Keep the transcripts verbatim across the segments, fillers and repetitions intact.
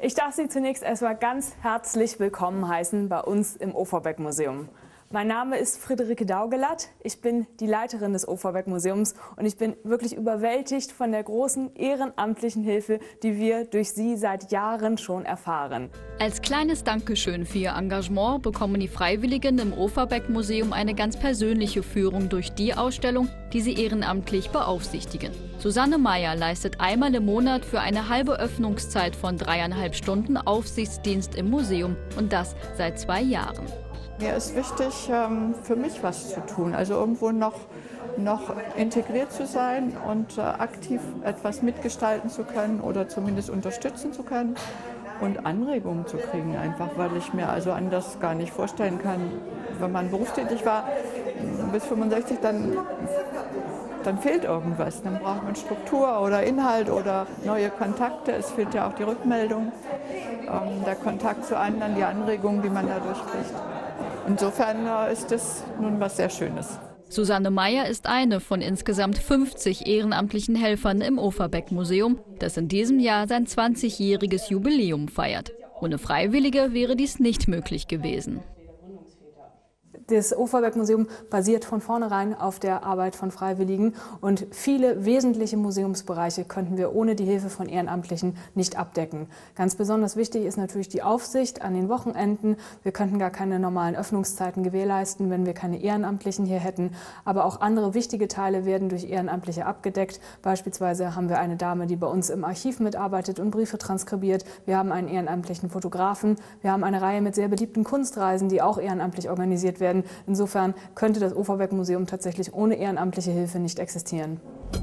Ich darf Sie zunächst erstmal ganz herzlich willkommen heißen bei uns im Overbeck-Museum. Mein Name ist Friederike Daugelatt, ich bin die Leiterin des Overbeck-Museums und ich bin wirklich überwältigt von der großen ehrenamtlichen Hilfe, die wir durch Sie seit Jahren schon erfahren. Als kleines Dankeschön für Ihr Engagement bekommen die Freiwilligen im Overbeck-Museum eine ganz persönliche Führung durch die Ausstellung, die sie ehrenamtlich beaufsichtigen. Susanne Meyer leistet einmal im Monat für eine halbe Öffnungszeit von dreieinhalb Stunden Aufsichtsdienst im Museum und das seit zwei Jahren. Mir ist wichtig, für mich was zu tun, also irgendwo noch, noch integriert zu sein und aktiv etwas mitgestalten zu können oder zumindest unterstützen zu können und Anregungen zu kriegen, einfach weil ich mir also anders gar nicht vorstellen kann, wenn man berufstätig war bis fünfundsechzig, dann, dann fehlt irgendwas, dann braucht man Struktur oder Inhalt oder neue Kontakte, es fehlt ja auch die Rückmeldung, der Kontakt zu anderen, die Anregungen, die man dadurch kriegt. Insofern ist es nun was sehr Schönes. Susanne Meyer ist eine von insgesamt fünfzig ehrenamtlichen Helfern im Overbeck-Museum, das in diesem Jahr sein zwanzigjähriges Jubiläum feiert. Ohne Freiwillige wäre dies nicht möglich gewesen. Das Overbeck-Museum basiert von vornherein auf der Arbeit von Freiwilligen und viele wesentliche Museumsbereiche könnten wir ohne die Hilfe von Ehrenamtlichen nicht abdecken. Ganz besonders wichtig ist natürlich die Aufsicht an den Wochenenden. Wir könnten gar keine normalen Öffnungszeiten gewährleisten, wenn wir keine Ehrenamtlichen hier hätten. Aber auch andere wichtige Teile werden durch Ehrenamtliche abgedeckt. Beispielsweise haben wir eine Dame, die bei uns im Archiv mitarbeitet und Briefe transkribiert. Wir haben einen ehrenamtlichen Fotografen. Wir haben eine Reihe mit sehr beliebten Kunstreisen, die auch ehrenamtlich organisiert werden. Insofern könnte das Overbeck-Museum tatsächlich ohne ehrenamtliche Hilfe nicht existieren.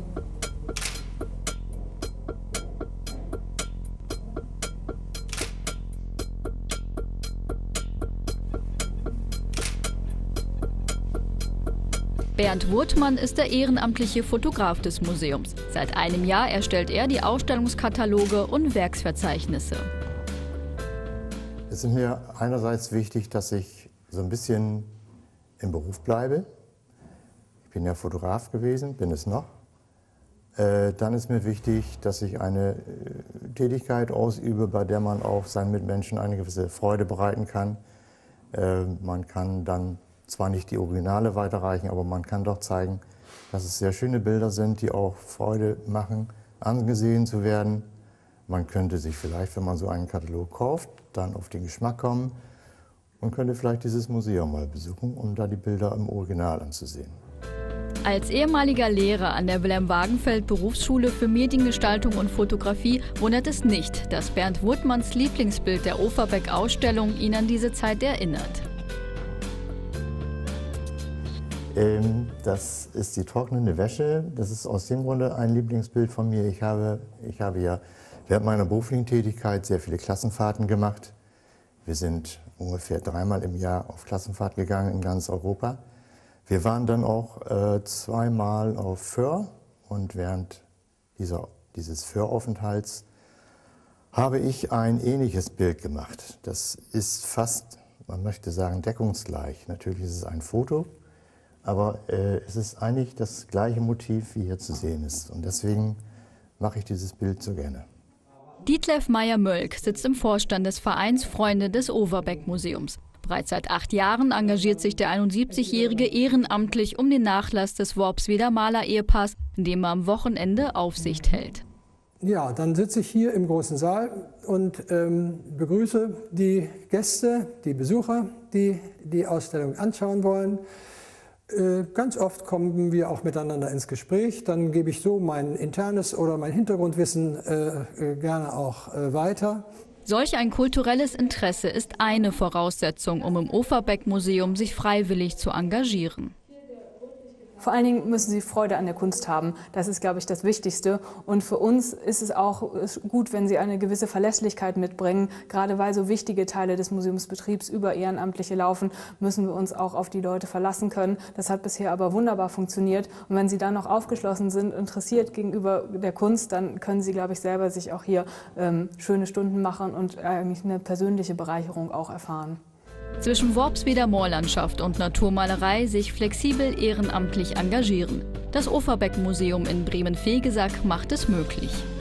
Bernd Wurtmann ist der ehrenamtliche Fotograf des Museums. Seit einem Jahr erstellt er die Ausstellungskataloge und Werksverzeichnisse. Es ist mir einerseits wichtig, dass ich so ein bisschen im Beruf bleibe. Ich bin ja Fotograf gewesen, bin es noch. Äh, dann ist mir wichtig, dass ich eine äh, Tätigkeit ausübe, bei der man auch seinen Mitmenschen eine gewisse Freude bereiten kann. Äh, man kann dann zwar nicht die Originale weiterreichen, aber man kann doch zeigen, dass es sehr schöne Bilder sind, die auch Freude machen, angesehen zu werden. Man könnte sich vielleicht, wenn man so einen Katalog kauft, dann auf den Geschmack kommen und könnte vielleicht dieses Museum mal besuchen, um da die Bilder im Original anzusehen. Als ehemaliger Lehrer an der Wilhelm-Wagenfeld-Berufsschule für Mediengestaltung und Fotografie wundert es nicht, dass Bernd Wurtmanns Lieblingsbild der Overbeck-Ausstellung ihn an diese Zeit erinnert. Ähm, das ist die trocknende Wäsche. Das ist aus dem Grunde ein Lieblingsbild von mir. Ich habe, ich habe ja während meiner beruflichen Tätigkeit sehr viele Klassenfahrten gemacht. Wir sind ungefähr dreimal im Jahr auf Klassenfahrt gegangen in ganz Europa. Wir waren dann auch äh, zweimal auf Föhr und während dieser, dieses Föhraufenthalts habe ich ein ähnliches Bild gemacht. Das ist fast, man möchte sagen, deckungsgleich. Natürlich ist es ein Foto, aber äh, es ist eigentlich das gleiche Motiv, wie hier zu sehen ist. Und deswegen mache ich dieses Bild so gerne. Dietlef Meyer-Mölk sitzt im Vorstand des Vereins Freunde des Overbeck-Museums. Bereits seit acht Jahren engagiert sich der einundsiebzigjährige ehrenamtlich um den Nachlass des Worpsweder Maler-Ehepaars, in dem er am Wochenende Aufsicht hält. Ja, dann sitze ich hier im großen Saal und ähm, begrüße die Gäste, die Besucher, die die Ausstellung anschauen wollen. Ganz oft kommen wir auch miteinander ins Gespräch, dann gebe ich so mein internes oder mein Hintergrundwissen äh, gerne auch äh, weiter. Solch ein kulturelles Interesse ist eine Voraussetzung, um im Overbeck-Museum sich freiwillig zu engagieren. Vor allen Dingen müssen sie Freude an der Kunst haben. Das ist, glaube ich, das Wichtigste. Und für uns ist es auch gut, wenn sie eine gewisse Verlässlichkeit mitbringen. Gerade weil so wichtige Teile des Museumsbetriebs über Ehrenamtliche laufen, müssen wir uns auch auf die Leute verlassen können. Das hat bisher aber wunderbar funktioniert. Und wenn sie dann noch aufgeschlossen sind, interessiert gegenüber der Kunst, dann können sie, glaube ich, selber sich auch hier ähm, schöne Stunden machen und eigentlich eine persönliche Bereicherung auch erfahren. Zwischen Worpsweder Moorlandschaft und Naturmalerei sich flexibel ehrenamtlich engagieren. Das Overbeck-Museum in Bremen-Vegesack macht es möglich.